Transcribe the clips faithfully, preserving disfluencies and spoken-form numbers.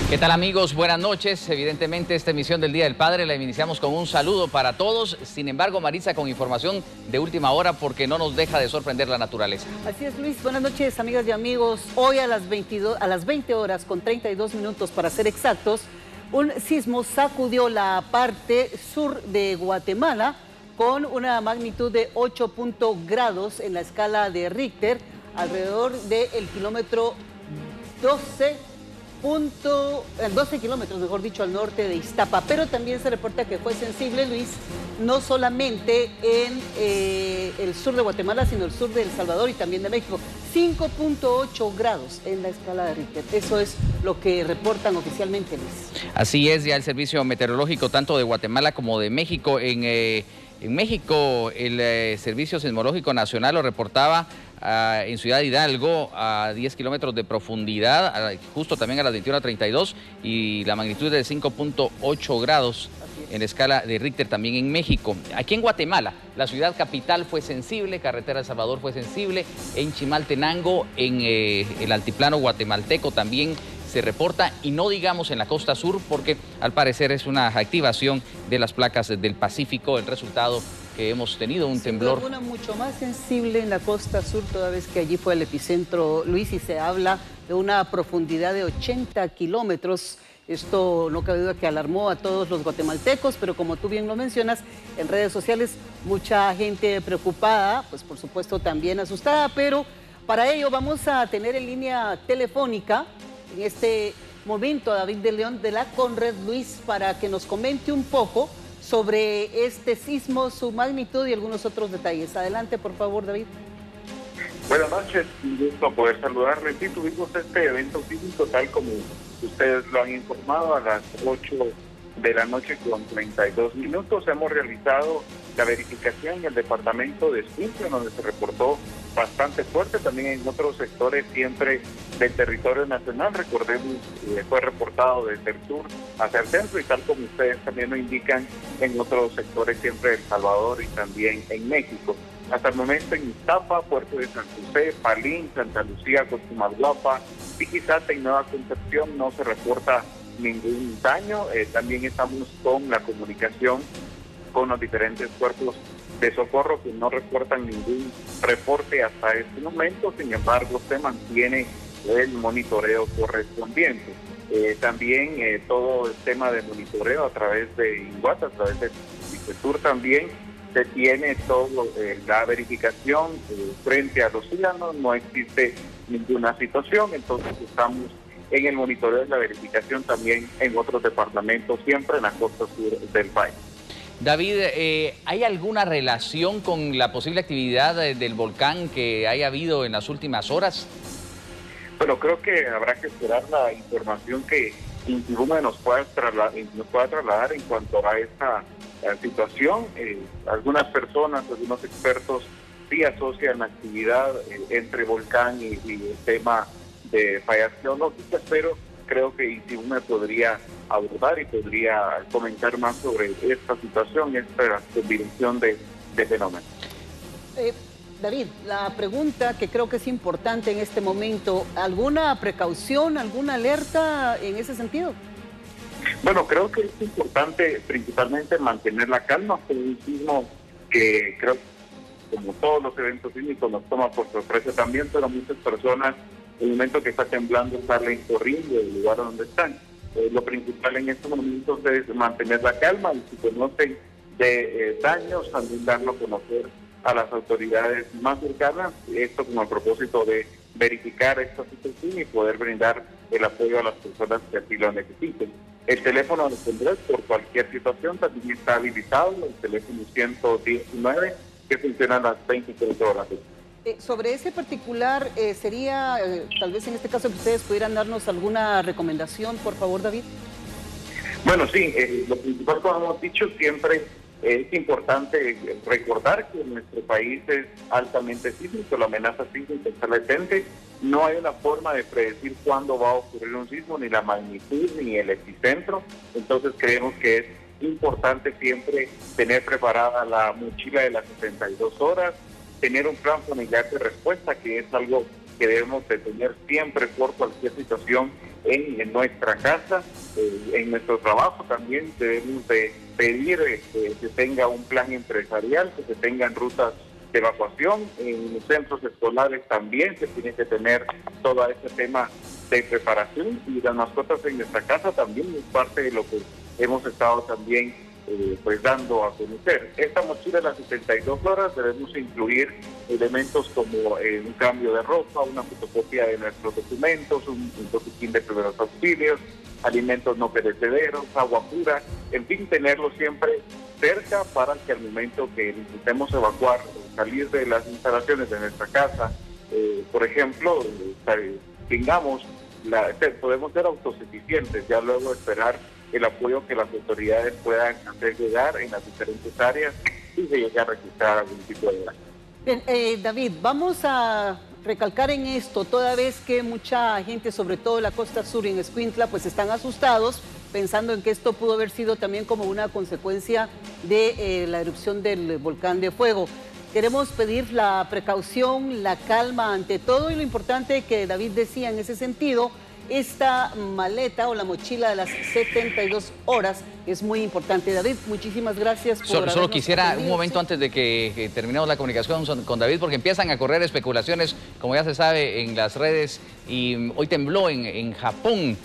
¿Qué tal, amigos? Buenas noches. Evidentemente esta emisión del Día del Padre la iniciamos con un saludo para todos. Sin embargo, Marisa, con información de última hora porque no nos deja de sorprender la naturaleza. Así es, Luis. Buenas noches, amigas y amigos. Hoy a las, veintidós, a las veinte horas con treinta y dos minutos para ser exactos, un sismo sacudió la parte sur de Guatemala con una magnitud de ocho grados en la escala de Richter, alrededor del kilómetro doce. Punto, doce kilómetros, mejor dicho, al norte de Iztapa, pero también se reporta que fue sensible, Luis, no solamente en eh, el sur de Guatemala, sino el sur de El Salvador y también de México. cinco punto ocho grados en la escala de Richter. Eso es lo que reportan oficialmente, Luis. Así es, ya el servicio meteorológico tanto de Guatemala como de México. En, eh, en México, el eh, Servicio Sismológico Nacional lo reportaba Uh, en Ciudad Hidalgo a diez kilómetros de profundidad, uh, justo también a las veintiuna treinta y dos, y la magnitud de cinco punto ocho grados en la escala de Richter también en México. Aquí en Guatemala, la ciudad capital fue sensible, Carretera El Salvador fue sensible, en Chimaltenango, en eh, el altiplano guatemalteco también se reporta, y no digamos en la costa sur, porque al parecer es una activación de las placas del Pacífico, el resultado que hemos tenido un temblor. Una mucho más sensible en la costa sur, toda vez que allí fue el epicentro, Luis, y se habla de una profundidad de ochenta kilómetros. Esto no cabe duda que alarmó a todos los guatemaltecos, pero como tú bien lo mencionas, en redes sociales mucha gente preocupada, pues por supuesto también asustada, pero para ello vamos a tener en línea telefónica en este momento a David de León de la Conred, Luis, para que nos comente un poco sobre este sismo, su magnitud y algunos otros detalles. Adelante, por favor, David. Buenas noches, un gusto poder saludarles. Sí, tuvimos este evento sísmico tal como ustedes lo han informado a las ocho de la noche con treinta y dos minutos. Hemos realizado la verificación en el departamento de Escuintla, donde se reportó bastante fuerte, también en otros sectores siempre del territorio nacional. Recordemos que fue reportado desde el sur hacia el centro y tal como ustedes también lo indican, en otros sectores siempre de El Salvador y también en México. Hasta el momento en Iztapa, Puerto de San José, Palín, Santa Lucía, Cochumalguapa, Tiquizate y Nueva Concepción no se reporta ningún daño. Eh, también estamos con la comunicación con los diferentes cuerpos de socorro que no reportan ningún reporte hasta este momento. Sin embargo, se mantiene el monitoreo correspondiente. Eh, también eh, todo el tema de monitoreo a través de INGUAT, a través de Sur también se tiene todo eh, la verificación eh, frente a los ciudadanos. No existe ninguna situación, entonces estamos en el monitoreo de la verificación también en otros departamentos, siempre en la costa sur del país. David, eh, ¿hay alguna relación con la posible actividad del volcán que haya habido en las últimas horas? Bueno, creo que habrá que esperar la información que Intibume nos pueda trasladar, nos pueda trasladar en cuanto a esta a situación. Eh, algunas personas, algunos expertos sí asocian la actividad eh, entre volcán y, y el tema de fallas geológicas, pero creo que Intibume podría abordar y podría comentar más sobre esta situación, esta combinación de, de fenómenos. Eh, David, la pregunta que creo que es importante en este momento, ¿alguna precaución, alguna alerta en ese sentido? Bueno, creo que es importante principalmente mantener la calma. Fue un sismo que creo, como todos los eventos sísmicos, nos toma por sorpresa también, pero muchas personas, en el momento que está temblando, salen corriendo del lugar donde están. Eh, lo principal en estos momentos es mantener la calma y si conocen de eh, daños, también darlo a conocer a las autoridades más cercanas, esto como a propósito de verificar esta situación y poder brindar el apoyo a las personas que así lo necesiten. El teléfono de Tendrés, por cualquier situación, también está habilitado, el teléfono ciento diecinueve, que funciona a las veintitrés horas. Eh, sobre ese particular, eh, sería, eh, tal vez en este caso, que ustedes pudieran darnos alguna recomendación, por favor, David. Bueno, sí, eh, lo principal, como hemos dicho, siempre es importante recordar que nuestro país es altamente sísmico, la amenaza sísmica está latente. No hay una forma de predecir cuándo va a ocurrir un sismo, ni la magnitud, ni el epicentro. Entonces creemos que es importante siempre tener preparada la mochila de las setenta y dos horas, tener un plan familiar de respuesta, que es algo que debemos de tener siempre por cualquier situación en, en nuestra casa, eh, en nuestro trabajo también debemos de pedir eh, que se tenga un plan empresarial, que se tengan rutas de evacuación. En los centros escolares también se tiene que tener todo ese tema de preparación, y las mascotas en nuestra casa también es parte de lo que hemos estado también eh, pues dando a conocer. Esta mochila de las setenta y dos horas debemos incluir elementos como eh, un cambio de ropa, una fotocopia de nuestros documentos, un, un botiquín de primeros auxilios, alimentos no perecederos, agua pura, en fin, tenerlo siempre cerca para que al momento que necesitemos evacuar o salir de las instalaciones de nuestra casa, eh, por ejemplo, eh, tengamos la, podemos ser autosuficientes, ya luego esperar el apoyo que las autoridades puedan hacer llegar en las diferentes áreas y se llegue a registrar algún tipo de daño. Bien, eh, David, vamos a recalcar en esto, toda vez que mucha gente, sobre todo en la costa sur y en Escuintla, pues están asustados, pensando en que esto pudo haber sido también como una consecuencia de eh, la erupción del volcán de fuego. Queremos pedir la precaución, la calma ante todo, y lo importante que David decía en ese sentido, esta maleta o la mochila de las setenta y dos horas es muy importante. David, muchísimas gracias por Solo, solo quisiera un momento antes de que, que terminemos la comunicación con David, porque empiezan a correr especulaciones, como ya se sabe, en las redes, y hoy tembló en, en Japón.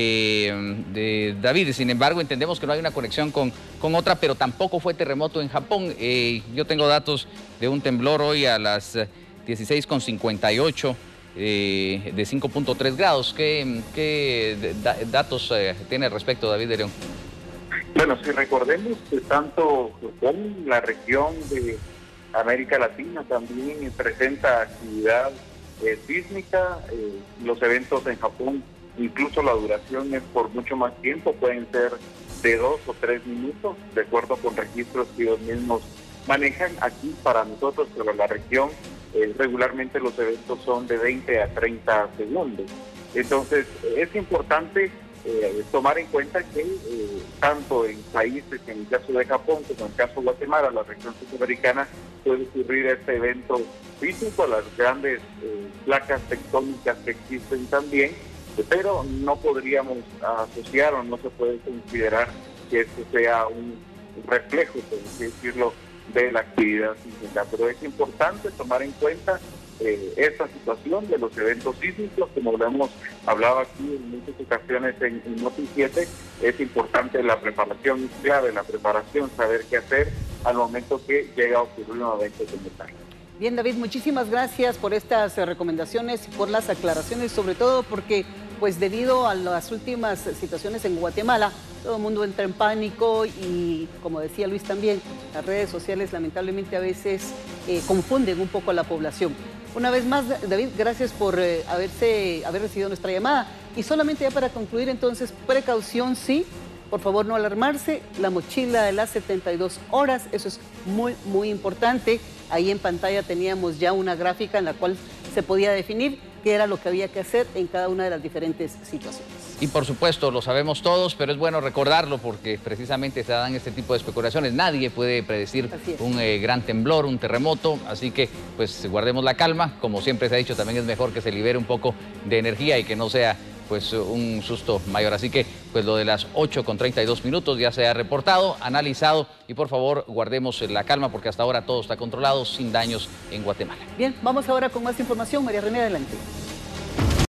Eh, de David, sin embargo, entendemos que no hay una conexión con, con otra, pero tampoco fue terremoto en Japón. Eh, yo tengo datos de un temblor hoy a las dieciséis con cincuenta y ocho eh, de cinco punto tres grados. ¿Qué, qué da, datos eh, tiene al respecto, David de León? Bueno, si recordemos que tanto Japón, la región de América Latina, también presenta actividad eh, sísmica. Eh, los eventos en Japón, incluso la duración es por mucho más tiempo, pueden ser de dos o tres minutos, de acuerdo con registros que ellos mismos manejan. Aquí para nosotros, pero la región, eh, regularmente los eventos son de veinte a treinta segundos. Entonces, es importante eh, tomar en cuenta que eh, tanto en países, en el caso de Japón, como en el caso de Guatemala, la región sudamericana, puede ocurrir este evento físico, las grandes eh, placas tectónicas que existen también, pero no podríamos asociar o no se puede considerar que esto sea un reflejo, por así decirlo, de la actividad sísmica. Pero es importante tomar en cuenta eh, esta situación de los eventos sísmicos, como lo hemos hablado aquí en muchas ocasiones en, en Noti siete. Es importante la preparación, es clave la preparación, saber qué hacer al momento que llega a ocurrir un evento como tal. Bien, David, muchísimas gracias por estas eh, recomendaciones y por las aclaraciones, sobre todo porque, pues debido a las últimas situaciones en Guatemala, todo el mundo entra en pánico y, como decía Luis también, las redes sociales lamentablemente a veces eh, confunden un poco a la población. Una vez más, David, gracias por eh, haberse, haber recibido nuestra llamada. Y solamente ya para concluir, entonces, precaución sí, por favor no alarmarse, la mochila de las setenta y dos horas, eso es muy, muy importante. Ahí en pantalla teníamos ya una gráfica en la cual se podía definir qué era lo que había que hacer en cada una de las diferentes situaciones. Y por supuesto, lo sabemos todos, pero es bueno recordarlo porque precisamente se dan este tipo de especulaciones. Nadie puede predecir un eh, gran temblor, un terremoto, así que pues guardemos la calma. Como siempre se ha dicho, también es mejor que se libere un poco de energía y que no sea pues un susto mayor. Así que pues lo de las ocho con treinta y dos minutos ya se ha reportado, analizado, y por favor guardemos la calma porque hasta ahora todo está controlado sin daños en Guatemala. Bien, vamos ahora con más información. María René, adelante.